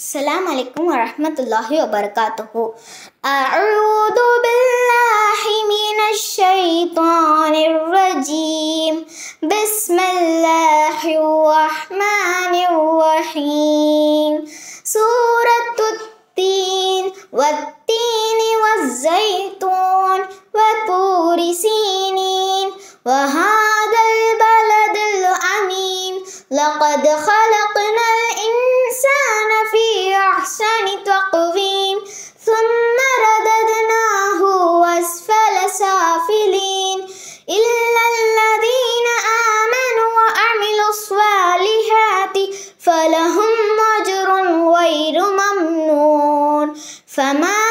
السلام عليكم ورحمة الله وبركاته. أعوذ بالله من الشيطان الرجيم. بسم الله الرحمن الرحيم. سورة التين والتين والزيتون وطور سينين وهذا البلد الأمين. لقد خلقنا الإنسان في أحسن تقويم ثم رددناه أسفل سافلين إلا الذين آمنوا وعملوا الصالحات فلهم أجر غير ممنون. فما